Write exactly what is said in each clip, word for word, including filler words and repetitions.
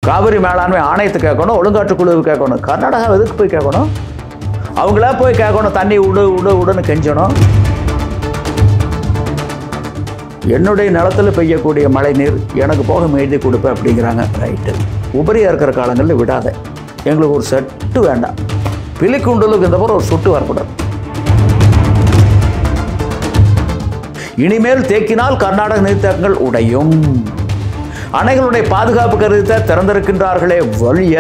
காவிரி மேலாண்மை ஆணையத்தை கேட்கணும், ஒழுங்காற்று குழுவு கேட்கணும். கர்நாடகா எதுக்கு போய் கேட்கணும்? அவங்களா போய் கேட்கணும், தண்ணி விடு விடு விடுன்னு கெஞ்சணும். என்னுடைய நிலத்தில் பெய்யக்கூடிய மழை நீர் எனக்கு போக எழுதி கொடுப்பேன் அப்படிங்கிறாங்க. ரைட்டு, உபரியாக இருக்கிற காலங்களில் விடாத, எங்களுக்கு ஒரு செட்டு வேண்டாம். பிலிக்குண்டலுக்கு இந்த மாதிரி ஒரு சொட்டு வரக்கூடாது. இனிமேல் தேக்கினால் கர்நாடக நீர்த்தேக்கங்கள் உடையும். அணைகளுடைய பாதுகாப்பு கருத்தை திறந்திருக்கின்றார்களே வழிய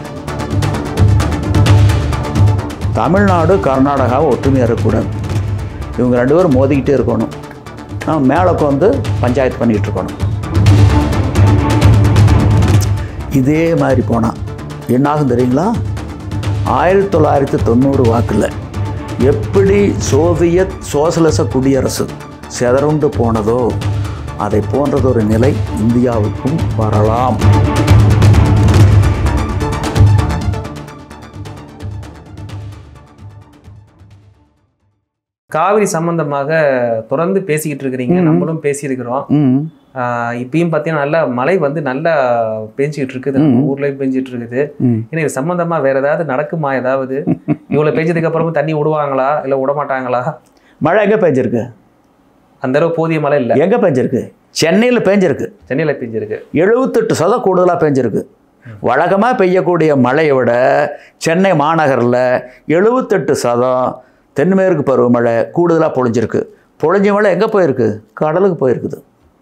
தமிழ்நாடு கர்நாடகா ஒற்றுமையாக இருக்கக்கூடாது. இவங்க ரெண்டு பேரும் மோதிக்கிட்டே இருக்கணும். நம்ம மேலே வந்து பஞ்சாயத்து பண்ணிகிட்டு இருக்கணும். இதே மாதிரி போனால் என்னாகும் தெரியுங்களா? ஆயிரத்தி தொள்ளாயிரத்தி தொண்ணூறு வாக்கில் எப்படி சோவியத் சோசலிச குடியரசு சிதறுண்டு போனதோ அதை போன்றதொரு நிலை இந்தியாவுக்கும் வரலாம். காவிரி சம்பந்தமாக தொடர்ந்து பேசிக்கிட்டு இருக்கிறீங்க, நம்மளும் பேசியிருக்கிறோம். இப்பயும் பார்த்தீங்கன்னா நல்ல மழை வந்து நல்லா பெஞ்சிக்கிட்டு இருக்குது, ஊர்லயும் பெஞ்சிட்டு இருக்குது. ஏன்னா இது சம்பந்தமா வேற ஏதாவது நடக்குமா? ஏதாவது இவ்வளவு பெஞ்சதுக்கு அப்புறமும் தண்ணி விடுவாங்களா இல்ல விட மாட்டாங்களா? மழை எங்க பெஞ்சிருக்கு? அந்த அளவு போதிய மழை இல்லை. எங்க பெஞ்சிருக்கு? சென்னையில் பெஞ்சிருக்கு. சென்னையில் பெஞ்சிருக்கு. எழுபத்தெட்டு சதம் கூடுதலாக பெஞ்சிருக்கு. வழக்கமாக பெய்யக்கூடிய மழையை விட சென்னை மாநகரில் எழுபத்தெட்டு சதம் தென்மேற்கு பருவமழை கூடுதலாக பொழிஞ்சிருக்கு. பொழிஞ்ச மழை எங்கே போயிருக்கு? கடலுக்கு போயிருக்குது.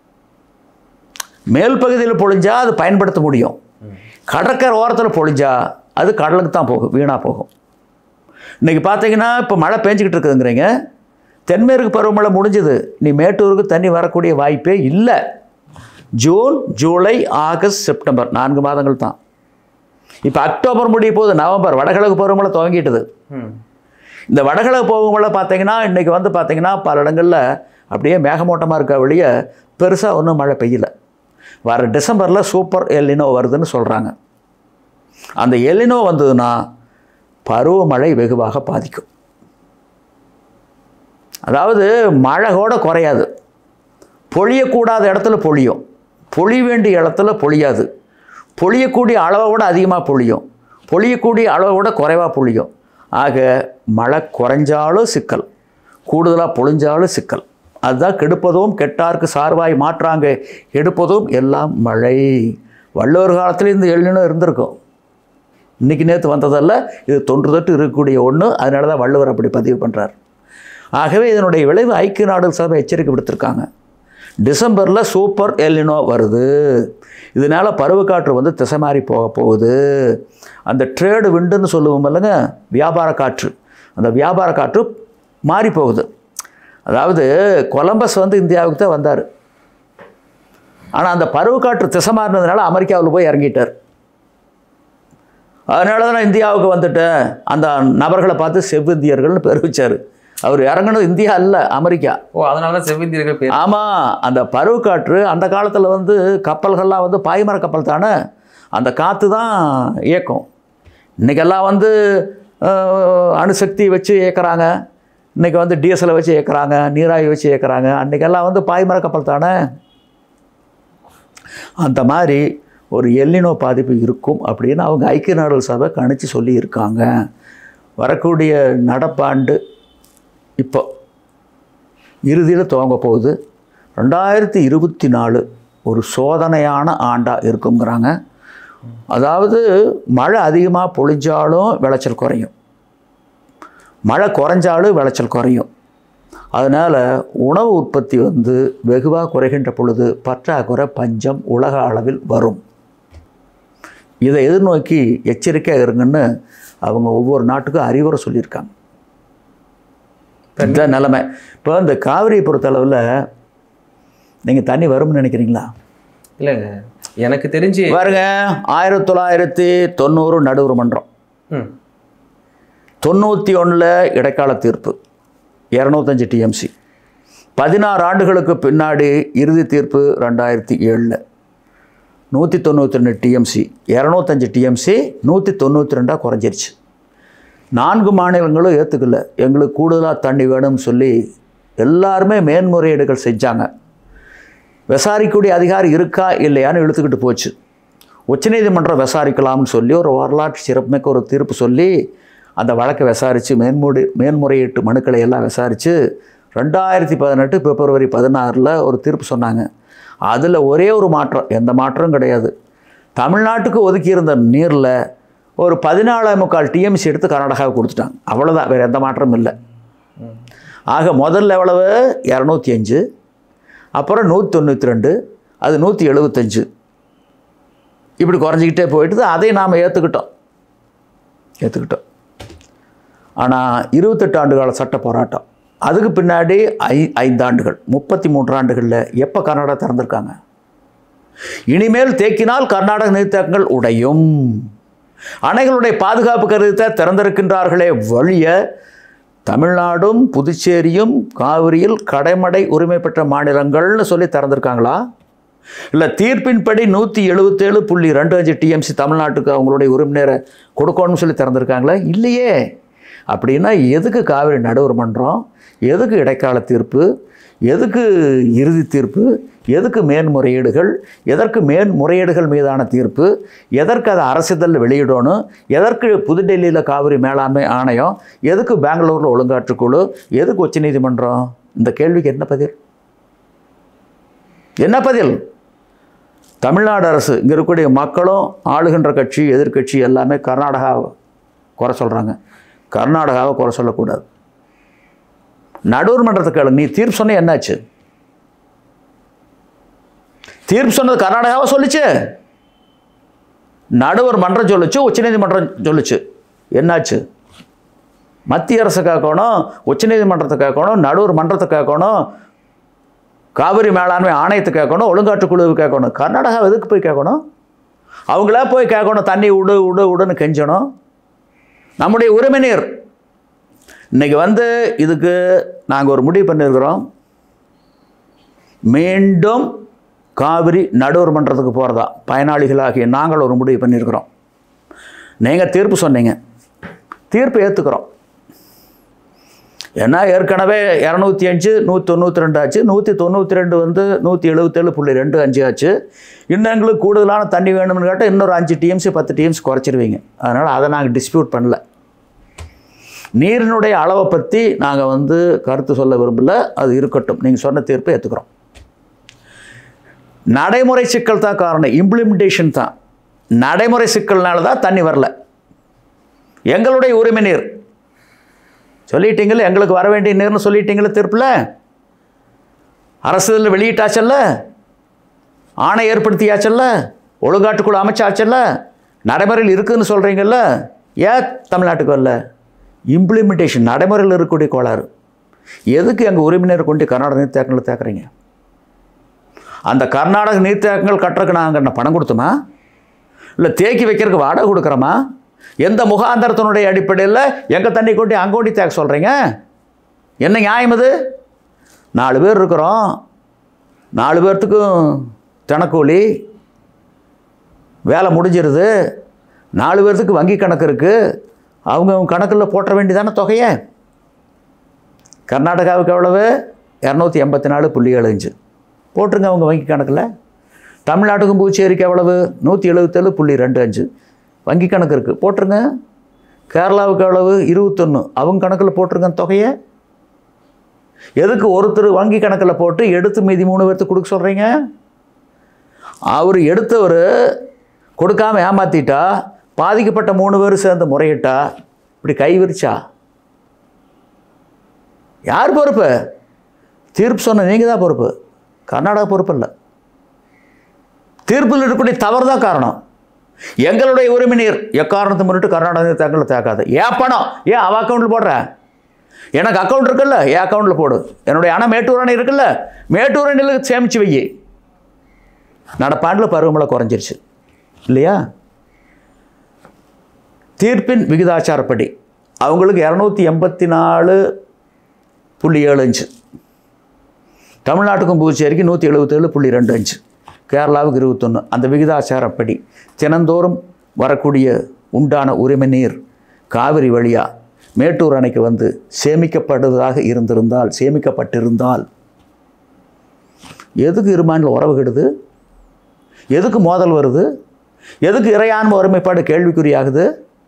மேல் பகுதியில் பொழிஞ்சா அது பயன்படுத்த முடியும். கடற்கரை ஓரத்தில் பொழிஞ்சா அது கடலுக்கு தான் போகும், வீணாக போகும். இன்றைக்கி பார்த்தீங்கன்னா இப்போ மழை பெஞ்சிக்கிட்டு இருக்குதுங்கிறீங்க. தென்மேற்கு பருவமழை முடிஞ்சது. நீ மேட்டூருக்கு தண்ணி வரக்கூடிய வாய்ப்பே இல்லை. ஜூன், ஜூலை, ஆகஸ்ட், செப்டம்பர் நான்கு மாதங்கள் தான். இப்போ அக்டோபர் முடிய போது நவம்பர் வடகிழக்கு பருவமழை துவங்கிட்டுது. இந்த வடகிழக்கு பருவமழை பார்த்தீங்கன்னா இன்றைக்கி வந்து பார்த்தீங்கன்னா பல இடங்களில் அப்படியே மேகமூட்டமாக இருக்க வெளியே பெருசாக ஒன்றும் மழை பெய்யலை. வர டிசம்பரில் சூப்பர் எல்லினோ வருதுன்னு சொல்கிறாங்க. அந்த எல்லினோ வந்ததுன்னா பருவமழை வெகுவாக பாதிக்கும். அதாவது மழை கூட குறையாது. பொழியக்கூடாத இடத்துல பொழியும், பொழிய வேண்டிய இடத்துல பொழியாது. பொழியக்கூடிய அளவை விட அதிகமாக பொழியும், பொழியக்கூடிய அளவை விட குறைவாக பொழியும். ஆக மழை குறைஞ்சாலும் சிக்கல், கூடுதலாக பொழிஞ்சாலும் சிக்கல். அதுதான் கெடுப்பதும் கெட்டார்க்கு சார்பாய் மாற்றாங்க எடுப்பதும் எல்லாம் மழை. வள்ளுவர் காலத்தில் இந்த எல்லினோ இருந்திருக்கும். இன்றைக்கி நேற்று வந்ததல்ல, இது தொன்று தொட்டு இருக்கக்கூடிய ஒன்று. அதனால தான் வள்ளுவர் அப்படி பதிவு பண்ணுறார். ஆகவே இதனுடைய விளைவு ஐக்கிய நாடுகள் சபை எச்சரிக்கை விடுத்திருக்காங்க. டிசம்பரில் சூப்பர் எல்லினோ வருது. இதனால் பருவக்காற்று வந்து திசை மாறி போக போகுது. அந்த ட்ரேடு விண்டுன்னு சொல்லுவோம் இல்லைங்க, வியாபார காற்று. அந்த வியாபார காற்று மாறி போகுது. அதாவது கொலம்பஸ் வந்து இந்தியாவுக்கு தான் வந்தார். ஆனால் அந்த பருவக்காற்று திசை மாறினதுனால அமெரிக்காவில் போய் இறங்கிட்டார். அதனால தான் நான் இந்தியாவுக்கு வந்துட்டேன். அந்த நபர்களை பார்த்து செவ்விந்தியர்கள்னு பேர் வச்சார். அவர் இறங்கணும் இந்தியா இல்லை, அமெரிக்கா. ஓ, அதனால தான் செவ்விந்தியர்கள் பேர். ஆமாம், அந்த பருவக்காற்று அந்த காலத்தில் வந்து கப்பல்கள்லாம் வந்து பாய்மர கப்பல் தானே, அந்த காற்று தான் இயக்கம். இன்றைக்கெல்லாம் வந்து அணுசக்தி வச்சு இயக்குறாங்க, இன்றைக்கி வந்து டீசலை வச்சு இயக்குறாங்க, நீராவி வச்சு இயக்குறாங்க. அன்றைக்கெல்லாம் வந்து பாய்மர கப்பல் தானே. அந்த மாதிரி ஒரு எல்லினோ பாதிப்பு இருக்கும் அப்படின்னு அவங்க ஐக்கிய நாடுகள் சபை கணிச்சு சொல்லி இருக்காங்க. வரக்கூடிய நடப்பாண்டு இப்போ இறுதியில் துவங்க போகுது. ரெண்டாயிரத்தி இருபத்தி நாலு ஒரு சோதனையான ஆண்டாக இருக்குங்கிறாங்க. அதாவது மழை அதிகமாக பொழிஞ்சாலும் விளைச்சல் குறையும், மழை குறைஞ்சாலும் விளைச்சல் குறையும். அதனால் உணவு உற்பத்தி வந்து வெகுவாக குறைகின்ற பொழுது பற்றாக்குறை பஞ்சம் உலக அளவில் வரும். இதை எதிர்நோக்கி எச்சரிக்கையாக இருங்கன்னு அவங்க ஒவ்வொரு நாட்டுக்கும் அறிவுரை சொல்லியிருக்காங்க. இதுதான் நிலைமை. இப்போ இந்த காவிரியை பொறுத்தளவில் நீங்கள் தண்ணி வரும்னு நினைக்கிறீங்களா? இல்லைங்க, எனக்கு தெரிஞ்சு பாருங்க, ஆயிரத்தி தொள்ளாயிரத்தி தொண்ணூறு நடுவர் மன்றம், தொண்ணூற்றி ஒன்றில் இடைக்கால தீர்ப்பு இரநூத்தஞ்சு டிஎம்சி, பதினாறு ஆண்டுகளுக்கு பின்னாடி இறுதி தீர்ப்பு ரெண்டாயிரத்தி ஏழில் நூற்றி தொண்ணூற்றி ரெண்டு டிஎம்சி, இரநூத்தஞ்சு டிஎம்சி நூற்றி தொண்ணூற்றி ரெண்டாக குறைஞ்சிருச்சு. நான்கு மாநிலங்களும் ஏற்றுக்கல, எங்களுக்கு கூடுதலாக தண்ணி வேணும்னு சொல்லி எல்லாருமே மேன்முறையீடுகள் செஞ்சாங்க. விசாரிக்கக்கூடிய அதிகாரி இருக்கா இல்லையான்னு இழுத்துக்கிட்டு போச்சு. உச்சநீதிமன்றம் விசாரிக்கலாம்னு சொல்லி ஒரு வரலாற்று சிறப்புமிக்க ஒரு தீர்ப்பு சொல்லி அந்த வழக்கை விசாரித்து மேன்முடி மேன்முறையீட்டு மனுக்களை எல்லாம் விசாரித்து ரெண்டாயிரத்தி பதினெட்டு பிப்ரவரி பதினாறில் ஒரு தீர்ப்பு சொன்னாங்க. அதில் ஒரே ஒரு மாற்றம், எந்த மாற்றமும் கிடையாது. தமிழ்நாட்டுக்கு ஒதுக்கியிருந்த நீரில் ஒரு பதினாலே முக்கால் டிஎம்சி எடுத்து கர்நாடகாவுக்கு கொடுத்துட்டாங்க. அவ்வளோதான், வேறு எந்த மாற்றமும் இல்லை. ஆக முதல்ல எவ்வளவு? இரநூத்தி அஞ்சு, அப்புறம் நூற்றி தொண்ணூற்றி ரெண்டு, அது நூற்றி எழுபத்தஞ்சு, இப்படி குறைஞ்சிக்கிட்டே போயிட்டு அதை நாம் ஏற்றுக்கிட்டோம் ஏற்றுக்கிட்டோம் ஆனால் இருபத்தெட்டு ஆண்டு கால சட்ட போராட்டம், அதுக்கு பின்னாடி ஐ ஐந்தாண்டுகள் முப்பத்தி மூன்று ஆண்டுகளில் எப்போ கர்நாடகா திறந்திருக்காங்க? இனிமேல் தேக்கினால் கர்நாடக நீர்த்தேக்கங்கள் உடையும். அணைகளுடைய பாதுகாப்பு கருத்தை திறந்திருக்கின்றார்களே வழிய தமிழ்நாடும் புதுச்சேரியும் காவிரியில் கடைமடை உரிமை பெற்ற மாநிலங்கள்னு சொல்லி திறந்திருக்காங்களா? இல்லை தீர்ப்பின்படி நூற்றி எழுபத்தேழு புள்ளி ரெண்டு அஞ்சு டிஎம்சி தமிழ்நாட்டுக்கு அவங்களுடைய உரிமையை கொடுக்கணும்னு சொல்லி திறந்திருக்காங்களா? இல்லையே. அப்படின்னா எதுக்கு காவிரி நடுவர் மன்றம், எதுக்கு இடைக்கால தீர்ப்பு, எதுக்கு இறுதி தீர்ப்பு, எதுக்கு மேன்முறையீடுகள், எதற்கு மேன்முறையீடுகள் மீதான தீர்ப்பு, எதற்கு அதை அரசிதழில் வெளியிடணும், எதற்கு புதுடெல்லியில் காவிரி மேலாண்மை ஆணையம், எதுக்கு பெங்களூரில் ஒழுங்காற்றுக்குழு, எதுக்கு உச்சநீதிமன்றம்? இந்த கேள்விக்கு என்ன பதில்? என்ன பதில்? தமிழ்நாடு அரசு, இங்கே இருக்கக்கூடிய மக்களும் ஆளுகின்ற கட்சி எதிர்கட்சி எல்லாமே கர்நாடகாவை குறை சொல்கிறாங்க. கர்நாடகாவை குறை சொல்லக்கூடாது. நடுவர் மன்றத்துக்கு நீ தீர்ப்பு சொன்ன என்னாச்சு? தீர்ப்பு சொன்னது கர்நாடகாவை சொல்லிச்சு, நடுவர் மன்றம் சொல்லிச்சு, உச்சநீதிமன்றம் சொல்லிச்சு. என்னாச்சு? மத்திய அரசு கேட்கணும், உச்சநீதிமன்றத்தை கேட்கணும், நடுவர் மன்றத்தை கேட்கணும், காவிரி மேலாண்மை ஆணையத்தை கேட்கணும், ஒழுங்காற்று குழுவு கேட்கணும். கர்நாடகா எதுக்கு போய் கேட்கணும்? அவங்களா போய் கேட்கணும், தண்ணி விடு விடு விடுன்னு கெஞ்சணும். நம்முடைய உரிமை நீர். இன்றைக்கி வந்து இதுக்கு நாங்கள் ஒரு முடிவு பண்ணியிருக்கிறோம், மீண்டும் காவிரி நடுவர் மன்றத்துக்கு போகிறதா பயனாளிகளாகிய நாங்கள் ஒரு முடிவு பண்ணியிருக்கிறோம். நீங்கள் தீர்ப்பு சொன்னீங்க, தீர்ப்பு ஏற்றுக்கிறோம். ஏன்னா ஏற்கனவே இரநூத்தி அஞ்சு நூற்றி தொண்ணூற்றி ரெண்டு ஆச்சு, நூற்றி தொண்ணூற்றி ரெண்டு வந்து நூற்றி எழுபத்தேழு புள்ளி ரெண்டு அஞ்சு ஆச்சு. இன்னும் எங்களுக்கு கூடுதலான தண்ணி வேணும்னு கேட்டால் இன்னொரு அஞ்சு டிஎம்சி பத்து டிஎம்சி குறைச்சிருவீங்க. அதனால் அதை நாங்கள் டிஸ்பியூட் பண்ணல. நீரினுடைய அளவை பற்றி நாங்கள் வந்து கருத்து சொல்ல விரும்பல, அது இருக்கட்டும். நீங்கள் சொன்ன தீர்ப்பை ஏற்றுக்கிறோம். நடைமுறை சிக்கல் தான் காரணம், இம்ப்ளிமெண்டேஷன் தான். நடைமுறை சிக்கல்னால தான் தண்ணி வரல. எங்களுடைய உரிமை நீர் சொல்லிட்டீங்களே, எங்களுக்கு வர வேண்டிய நீர்னு சொல்லிட்டீங்களே தீர்ப்பில், அரசியலில் வெளியிட்டாச்சல்ல, ஆணை ஏற்படுத்தியாச்சல்ல, ஒழுங்காட்டுக்குழு அமைச்சாச்சல்ல, நடைமுறையில் இருக்குதுன்னு சொல்கிறீங்கல்ல. ஏன் தமிழ்நாட்டுக்கு வரல? இம்ப்ளிமெண்டேஷன், நடைமுறையில் இருக்கக்கூடிய கோளாறு. எதுக்கு எங்கள் உரிமையினர் கொண்டு கர்நாடக நீர்த்தேக்கங்களை தேக்குறீங்க? அந்த கர்நாடக நீர்த்தேக்கங்கள் கட்டுறதுக்கு நாங்கள் என்ன பணம் கொடுத்தோமா? இல்லை தேக்கி வைக்கிறதுக்கு வாடகை கொடுக்குறோமா? எந்த முகாந்தரத்தினுடைய அடிப்படையில் எங்கள் தண்ணி கொண்டு அங்கே கொண்டு தேக்க சொல்கிறீங்க? என்ன நியாயம் இது? நாலு பேர் இருக்கிறோம், நாலு பேர்த்துக்கும் தினக்கூலி, வேலை முடிஞ்சிருது. நாலு பேர்த்துக்கு வங்கி கணக்கு இருக்குது, அவங்க அவங்க கணக்கில் போட்ட வேண்டியதான தொகையை. கர்நாடகாவுக்கு எவ்வளவு? இரநூத்தி எண்பத்தி நாலு புள்ளி ஏழு அஞ்சு போட்டுருங்க அவங்க வங்கி கணக்கில். தமிழ்நாட்டுக்கும் புதுச்சேரிக்கு எவ்வளவு? நூற்றி எழுபத்தேழு புள்ளி ரெண்டு அஞ்சு வங்கி கணக்கு இருக்குது, போட்டுருங்க. கேரளாவுக்கு எவ்வளவு? இருபத்தொன்று அவங்க கணக்கில் போட்டுருங்க தொகையை. எதுக்கு ஒருத்தர் வங்கி கணக்கில் போட்டு எடுத்து மீதி மூணு பேர்த்துக்கு கொடுக்க சொல்கிறீங்க? அவர் எடுத்தவர் கொடுக்காமல் ஏமாற்றிட்டா, பாதிக்கப்பட்ட மூணு பேர் சேர்ந்து முறையிட்டா, இப்படி கை விரிச்சா யார் பொறுப்பு? தீர்ப்பு சொன்ன நீங்கள் தான் பொறுப்பு, கர்நாடகா பொறுப்பு இல்லை. தீர்ப்பில் இருக்கக்கூடிய தவறு தான் காரணம். எங்களுடைய உரிமை நீர் எக்காரணத்தை முன்னிட்டு கர்நாடக தேக்கங்களை தேக்காது. ஏன் பணம் ஏன் அவ அக்கௌண்ட்டில் போடுற? எனக்கு அக்கௌண்ட் இருக்குல்ல, என் அக்கௌண்ட்டில் போடு. என்னுடைய அணை மேட்டூர் அணை இருக்குல்ல, மேட்டூர் அணையில் சேமித்து வை. நடப்பாண்டில் பருவமழை குறைஞ்சிருச்சு இல்லையா? தீர்ப்பின் விகிதாச்சாரப்படி அவங்களுக்கு இரநூத்தி எண்பத்தி நாலு புள்ளி ஏழு அஞ்சு, தமிழ்நாட்டுக்கும் புதுச்சேரிக்கு நூற்றி எழுபத்தேழு புள்ளி ரெண்டு அஞ்சு, கேரளாவுக்கு இருபத்தொன்று. அந்த விகிதாச்சாரப்படி தினந்தோறும் வரக்கூடிய உண்டான உரிமை நீர் காவிரி வழியாக மேட்டூர் அணைக்கு வந்து சேமிக்கப்படுவதாக இருந்திருந்தால், சேமிக்கப்பட்டிருந்தால், எதுக்கு இருமானில் உறவு கெடுது? எதுக்கு மோதல் வருது? எதுக்கு இறையாண்மை ஒருமைப்பாடு கேள்விக்குறியாகுது?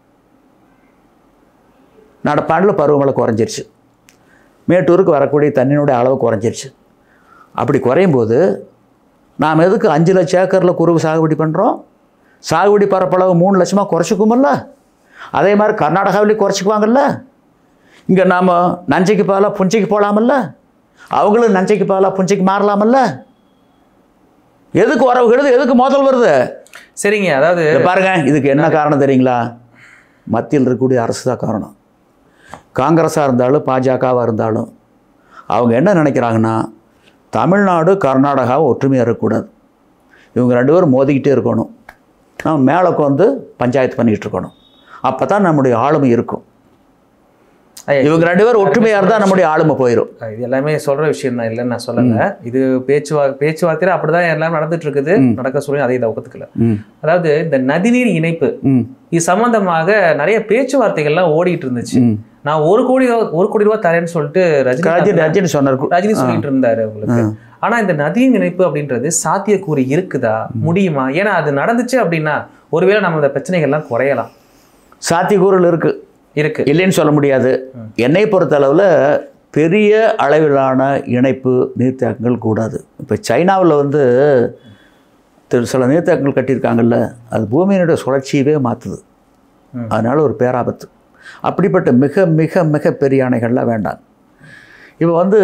நடப்பாண்டில் பருவமழை குறைஞ்சிருச்சு, மேட்டூருக்கு வரக்கூடிய தண்ணியினுடைய அளவு குறைஞ்சிருச்சு. அப்படி குறையும் போது நாம் எதுக்கு அஞ்சு லட்சம் ஏக்கரில் குறுவு சாகுபடி பண்ணுறோம்? சாகுபடி பரப்பளவு மூணு லட்சமாக குறைச்சிக்குமல்ல. அதே மாதிரி கர்நாடகாவிலேயும் குறைச்சிக்குவாங்கல்ல. இங்கே நாம் நஞ்சைக்கு பதிலாக புஞ்சைக்கு போகலாமல்ல, அவங்களும் நஞ்சைக்கு பதிலாக புஞ்சைக்கு மாறலாமல்ல. எதுக்கு உறவு கெடுது, எதுக்கு மோதல் வருது? சரிங்க, அதாவது பாருங்க, இதுக்கு என்ன காரணம் தெரியுங்களா? மத்தியில் இருக்கக்கூடிய அரசு தான் காரணம். காங்கிரஸாக இருந்தாலும் பாஜகவாக இருந்தாலும் அவங்க என்ன நினைக்கிறாங்கன்னா, தமிழ்நாடு கர்நாடகாவை ஒற்றுமையாக இருக்கக்கூடாது, இவங்க ரெண்டு பேரும் மோதிக்கிட்டே இருக்கணும், நம்ம மேலே வந்து பஞ்சாயத்து பண்ணிக்கிட்டு இருக்கணும், அப்போ தான் நம்முடைய ஆளுமை இருக்கும். இவங்க ரெண்டு பேரும் ஒற்றுமையாக இருந்தால் நம்முடைய ஆளுமை போயிடும். இது எல்லாமே சொல்கிற விஷயம் தான், இல்லைன்னு நான் சொல்லலை. இது பேச்சுவா பேச்சுவார்த்தையில் அப்படி தான் எல்லாம் நடந்துட்டு இருக்குது, நடக்க சொல்லி அதை இதை ஒத்துக்கல. அதாவது இந்த நதிநீர் இணைப்பு இது சம்பந்தமாக நிறைய பேச்சுவார்த்தைகள்லாம் ஓடிட்டு இருந்துச்சு. நான் ஒரு கோடி ஒரு கோடி ரூபாய் தரேன்னு சொல்லிட்டு ரஜினி ரஜினி சொன்னார் ரஜினி சொல்லிட்டு இருந்தாரு உங்களுக்கு. ஆனா இந்த நதியின் இணைப்பு அப்படின்றது சாத்தியக்கூறு இருக்குதா, முடியுமா? ஏன்னா அது நடந்துச்சு அப்படின்னா ஒருவேளை நம்ம இந்த பிரச்சனைகள்லாம் குறையலாம். சாத்தியக்கூறுகள் இருக்கு இருக்கு இல்லைன்னு சொல்ல முடியாது. என்னை பொறுத்த அளவில் பெரிய அளவிலான இணைப்பு நீர்த்தேக்கங்கள் கூடாது. இப்போ சைனாவில் வந்து சில நீர்த்தேக்கங்கள் கட்டியிருக்காங்கல்ல, அது பூமியினுடைய சுழற்சியவே மாற்றுது, அதனால் ஒரு பேராபத்து. அப்படிப்பட்ட மிக மிக மிக பெரிய அணைகள்லாம் வேண்டாம். இப்போ வந்து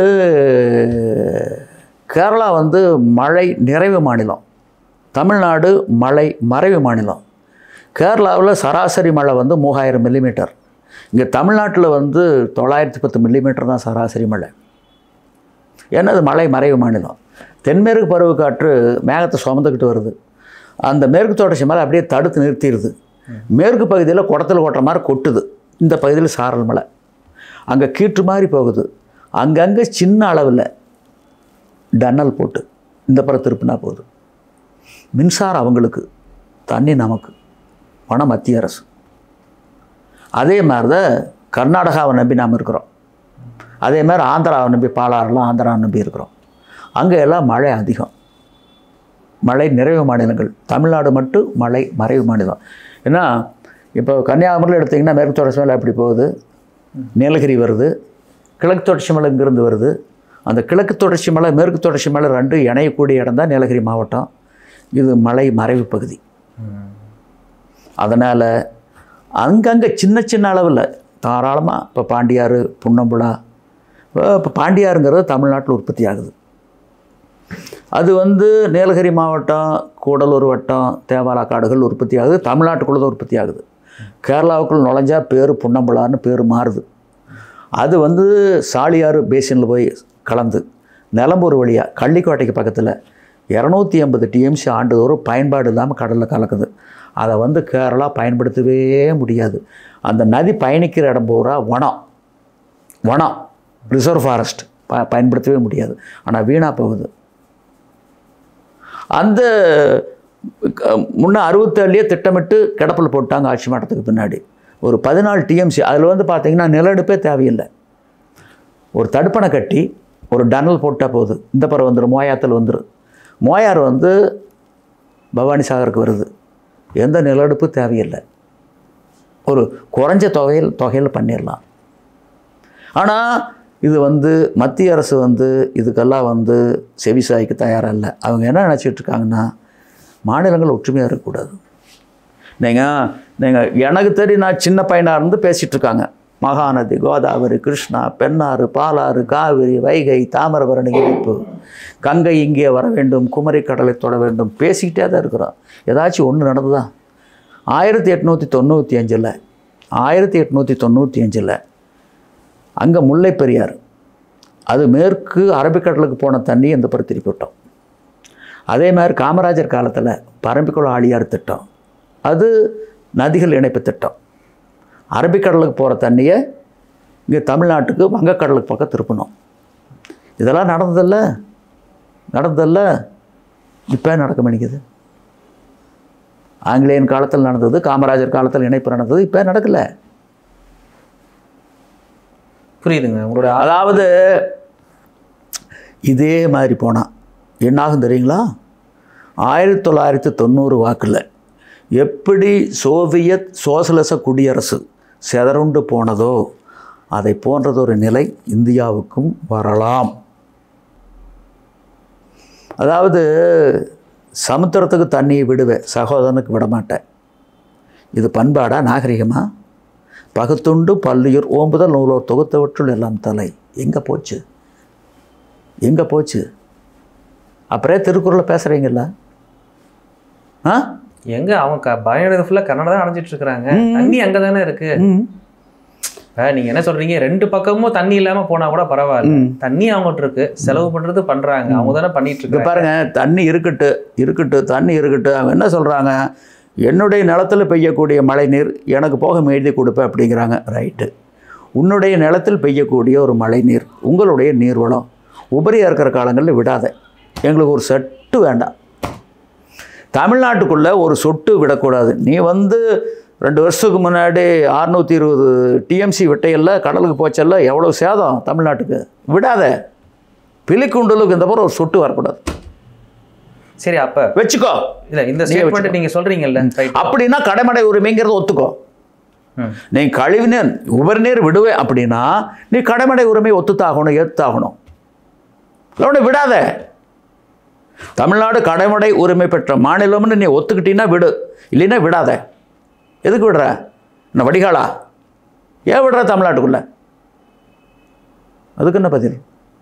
கேரளா வந்து மழை நிறைவு மாநிலம், தமிழ்நாடு மழை மறைவு மாநிலம். கேரளாவில் சராசரி மழை வந்து மூவாயிரம் மில்லிமீட்டர், இங்கே தமிழ்நாட்டில் வந்து தொள்ளாயிரத்தி பத்து மில்லிமீட்டர் தான் சராசரி மழை. ஏன்னா அது மழை மறைவு மாநிலம். தென்மேற்கு பருவக்காற்று மேகத்தை சுமந்துக்கிட்டு வருது, அந்த மேற்கு தொடர்ச்சி மலை அப்படியே தடுத்து நிறுத்திடுது. மேற்கு பகுதியில் குடத்தில் கொட்டுற மாதிரி கொட்டுது, இந்த பகுதியில் சாரல் மலை, அங்கே கீற்று மாதிரி போகுது, அங்கங்கே சின்ன அளவில் டன்னல் போட்டு இந்த புறம் திருப்பினா போகுது. மின்சாரம் அவங்களுக்கு, தண்ணி நமக்கு, பணம் மத்திய அரசு. அதே மாதிரி தான் கர்நாடகாவை நம்பி நாம் இருக்கிறோம், அதே மாதிரி ஆந்திராவை நம்பி, பாலாறுலாம் ஆந்திராவை நம்பி இருக்கிறோம். அங்கே எல்லாம் மழை அதிகம், மழை நிறைவு மாநிலங்கள். தமிழ்நாடு மட்டும் மழை மறைவு மாநிலம். ஏன்னா இப்போ கன்னியாகுமரியில் எடுத்திங்கன்னா மேற்கு தொடர்ச்சி மலை அப்படி போகுது, நீலகிரி வருது, கிழக்கு தொடர்ச்சி மலை இங்கிருந்து வருது. அந்த கிழக்கு தொடர்ச்சி மலை மேற்கு தொடர்ச்சி மலை ரெண்டு இணையக்கூடிய இடம் தான் நீலகிரி மாவட்டம். இது மலை மறைவு பகுதி. அதனால் அங்கங்கே சின்ன சின்ன அளவில் தாராளமாக இப்போ பாண்டியாறு, புன்னம்புழா, இப்போ பாண்டியாருங்கிறது தமிழ்நாட்டில் உற்பத்தி ஆகுது. அது வந்து நீலகிரி மாவட்டம், கூடலூர் வட்டம், தேவாலா காடுகள் உற்பத்தி ஆகுது, தமிழ்நாட்டுக்குள்ளே தான் உற்பத்தி ஆகுது. கேரளாவுக்குள் நுழைஞ்சா பேர் புன்னம்புழான்னு பேர் மாறுது. அது வந்து சாலியாறு பேசினில் போய் கலந்து நிலம்பூர் வழியாக கள்ளிக்கோட்டைக்கு பக்கத்தில் இரநூத்தி எண்பது டிஎம்சி ஆண்டுதோறும் பயன்பாடு இல்லாமல் கடலில் கலக்குது. அதை வந்து கேரளா பயன்படுத்தவே முடியாது. அந்த நதி பயணிக்கிற இடம் பூரா வனம், வனம் ரிசர்வ் ஃபாரஸ்ட், ப பயன்படுத்தவே முடியாது. ஆனால் வீணாக போகுது. அந்த முன்னே அறுபத்தேழுலேயே திட்டமிட்டு கிடப்பில் போட்டாங்க ஆட்சி மாற்றத்துக்கு பின்னாடி. ஒரு பதினாலு டிஎம்சி, அதில் வந்து பார்த்திங்கன்னா நிலநடுப்பே தேவையில்லை. ஒரு தடுப்பணை கட்டி ஒரு டன்னல் போட்டால் போகுது, இந்த பறம் வந்துடும், மோயாத்தில் வந்துடும். மோயார் வந்து பவானி சாகருக்கு வருது, எந்த நிலநடுப்பு தேவையில்லை, ஒரு குறைஞ்ச தொகையில் தொகையில் பண்ணிடலாம். ஆனால் இது வந்து மத்திய அரசு வந்து இதுக்கெல்லாம் வந்து செவிசாய்க்கு தயாராக இல்லை. அவங்க என்ன நினச்சிட்டு இருக்காங்கன்னா, மாநிலங்கள் ஒற்றுமையாக இருக்கக்கூடாது. நீங்கள் நீங்கள் எனக்கு தெரியும், நான் சின்ன பையனாக இருந்து பேசிகிட்டு இருக்காங்க, மகாநதி, கோதாவரி, கிருஷ்ணா, பெண்ணாறு, பாலாறு, காவிரி, வைகை, தாமிரபரணி இணைப்பு, கங்கை இங்கே வர வேண்டும், குமரி கடலை தொட வேண்டும், பேசிக்கிட்டே தான் இருக்கிறோம். ஏதாச்சும் ஒன்று நடந்துதான். ஆயிரத்தி எட்நூற்றி தொண்ணூற்றி அஞ்சில் ஆயிரத்தி எட்நூற்றி தொண்ணூற்றி அஞ்சில் அங்கே முல்லை பெரியார், அது மேற்கு அரபிக்கடலுக்கு போன தண்ணி இந்த பக்கம் திருப்பி விட்டோம். அதே மாதிரி காமராஜர் காலத்தில் பரம்பிக்குளம் ஆழியார் திட்டம், அது நதிகள் இணைப்பு திட்டம். அரபிக்கடலுக்கு போகிற தண்ணியை இங்கே தமிழ்நாட்டுக்கு வங்கக்கடலுக்கு பக்கம் திருப்பணும். இதெல்லாம் நடந்ததில்ல நடந்ததில்ல இப்போ நடக்க மாட்டேங்குது. ஆங்கிலேயன் காலத்தில் நடந்தது, காமராஜர் காலத்தில் இணைப்பு நடந்தது, இப்போ நடக்கலை. புரியுதுங்க உங்களோட. அதாவது இதே மாதிரி போனால் என்னாகும் தெரியுங்களா? ஆயிரத்தி தொள்ளாயிரத்தி தொண்ணூறு வாக்கில் எப்படி சோவியத் சோசலிச குடியரசு செதறுண்டு போனதோ அதை போன்றதொரு நிலை இந்தியாவுக்கும் வரலாம். அதாவது சமுத்திரத்துக்கு தண்ணியை விடுவேன், சகோதரனுக்கு விட மாட்டேன். இது பண்பாடா, நாகரிகமா? பகுத்துண்டு பல்லுயிர் ஓம்புதல் நூலோர் தொகுத்தவற்றுள் எல்லாம் தலை. எங்கே போச்சு, எங்கே போச்சு? அப்புறே திருக்குறளை பேசுகிறீங்கள? ஆ எங்க அவங்க பயணம் ஃபுல்லாக கன்னடா தான் அடைஞ்சிட்டு இருக்கிறாங்க. தண்ணி அங்கே தானே இருக்கு. நீங்க என்ன சொல்றீங்க, ரெண்டு பக்கமும் தண்ணி இல்லாம போனா கூட பரவாயில்ல, தண்ணி அவங்ககிட்ட இருக்கு, செலவு பண்றது பண்றாங்க, அவங்க தானே பண்ணிட்டு இருக்கு. பாருங்க, தண்ணி இருக்கட்டு இருக்கட்டு தண்ணி இருக்கட்டு. அவங்க என்ன சொல்றாங்க, என்னுடைய நிலத்தில் பெய்யக்கூடிய மழை நீர் எனக்கு போக எழுதி கொடுப்பேன் அப்படிங்கிறாங்க. ரைட்டு. உன்னுடைய நிலத்தில் பெய்யக்கூடிய ஒரு மழை நீர் உங்களுடைய நீர்வளம் உபரியாக இருக்கிற காலங்களில் விடாத. எங்களுக்கு ஒரு செட்டு வேண்டாம். தமிழ்நாட்டுக்குள்ளே ஒரு சொட்டு விடக்கூடாது. நீ வந்து ரெண்டு வருஷத்துக்கு முன்னாடி அறுநூற்றி இருபது டிஎம்சி விட்டையெல்லாம் கடலுக்கு போச்சல்ல, எவ்வளோ சேதம் தமிழ்நாட்டுக்கு. விடாத. பிலிக்குண்டலுக்கு இந்த போகிற ஒரு சொட்டு வரக்கூடாது. சரி, அப்போ வச்சுக்கோ. இல்லை, இந்த ஸ்டேட்மெண்ட் நீங்கள் சொல்கிறீங்கல்ல, அப்படின்னா கடைமடை உரிமைங்கிறத ஒத்துக்கோ. நீ கழிவுநீர் உபரி நீர் விடுவேன் அப்படின்னா நீ கடைமடை உரிமை ஒத்துத்தாகணும், ஏற்றுத்தாகணும். இல்லை விடாத. தமிழ்நாடு கடைமடை உரிமை பெற்ற மாநிலம்னு நீ ஒத்துக்கிட்டீங்கன்னா விடு, இல்லைன்னா விடாத. எதுக்கு விடுற? என்ன வடிகாலா? ஏன் விடுற தமிழ்நாட்டுக்குள்ள? அதுக்கு என்ன பதில்?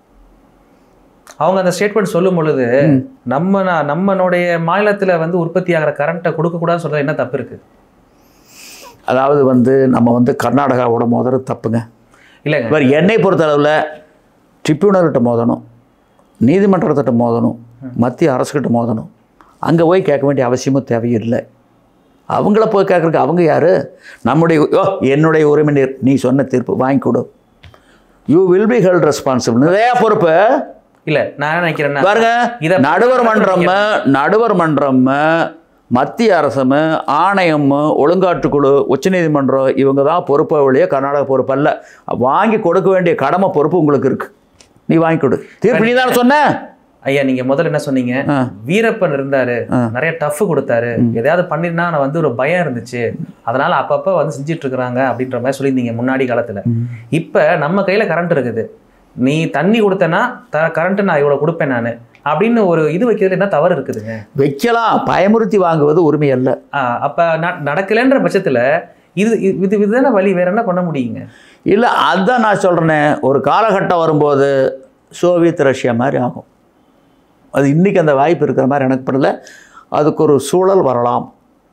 அவங்க அந்த ஸ்டேட்மெண்ட் சொல்லும் பொழுது நம்ம நம்மளுடைய மாநிலத்தில் வந்து உற்பத்தி ஆகிற கரண்ட்டை கொடுக்கக்கூடாதுன்னு சொல்கிறது என்ன தப்பு இருக்குது? அதாவது வந்து நம்ம வந்து கர்நாடகாவோட மோதுறது தப்புங்க. இல்லைங்க, வேறு என்னை பொறுத்தளவில் ட்ரிபியூனல்கிட்ட மோதணும், நீதிமன்றத்திட்ட மோதணும், மத்திய அரசுக்கிட்ட மோதணும். அங்கே போய் கேட்க வேண்டிய அவசியமும் தேவையில்லை. அவங்கள போய் கேட்குறதுக்கு அவங்க யார்? நம்முடைய ஓ என்னுடைய உரிமை நீர் நீ சொன்ன தீர்ப்பு வாங்கி கொடு, you will be held responsible. நிறைய பொறுப்பு இல்லை. நான் நினைக்கிறேன் பாருங்க, இதை நடுவர் மன்றம் நடுவர் மன்றம் மத்திய அரசும் ஆணையம் ஒழுங்காற்றுக்குழு உச்சநீதிமன்றம் இவங்க தான் பொறுப்பை வழியே கர்நாடகா பொறுப்பு அல்ல. வாங்கி கொடுக்க வேண்டிய கடமை பொறுப்பு உங்களுக்கு இருக்கு. நீ வாங்கி கொடு. தீர்ப்பு நீ தானே சொன்ன. ஐயா, நீங்க முதல்ல என்ன சொன்னீங்க, வீரப்பன் இருந்தாரு, நிறைய டஃப் கொடுத்தாரு, எதையாவது பண்ணிருந்தா நான் வந்து ஒரு பயம் இருந்துச்சு, அதனால அப்பப்ப வந்து செஞ்சுட்டு இருக்கிறாங்க அப்படின்ற மாதிரி சொல்லியிருந்தீங்க முன்னாடி காலத்துல. இப்ப நம்ம கையில கரண்ட் இருக்குது, நீ தண்ணி கொடுத்தனா கரண்ட் நான் இவ்வளவு கொடுப்பேன் நான் அப்படின்னு ஒரு இது வைக்கிறதுல என்ன தவறு இருக்குதுங்க? வைக்கலாம். பயமுறுத்தி வாங்குவது உரிமை அல்ல. அப்ப நடக்கலைன்ற பட்சத்துல இது இது இதுதானே வழி, வேற என்ன பண்ண முடியுங்க? இல்லை, அதுதான் நான் சொல்றேனே, ஒரு காலகட்டம் வரும்போது சோவியத் ரஷ்யா மாதிரி ஆகும். அது இன்றைக்கி அந்த வாய்ப்பு இருக்கிற மாதிரி எனக்கு படல. அதுக்கு ஒரு சூழல் வரலாம்.